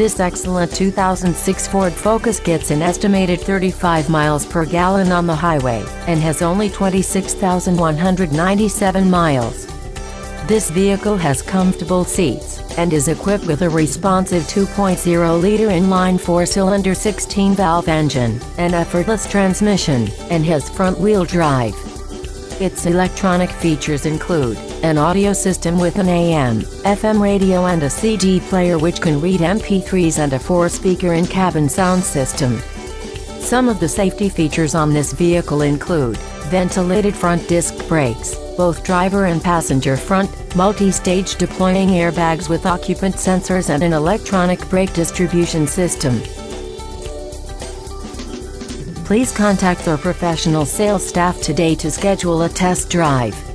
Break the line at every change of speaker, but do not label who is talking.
This excellent 2006 Ford Focus gets an estimated 35 miles per gallon on the highway, and has only 26,197 miles. This vehicle has comfortable seats, and is equipped with a responsive 2.0-liter inline four-cylinder 16-valve engine, an effortless transmission, and has front-wheel drive. Its electronic features include an audio system with an AM/FM radio and a CD player which can read MP3s, and a 4-speaker in-cabin sound system. Some of the safety features on this vehicle include ventilated front disc brakes, both driver and passenger front, multi-stage deploying airbags with occupant sensors, and an electronic brake distribution system. Please contact our professional sales staff today to schedule a test drive.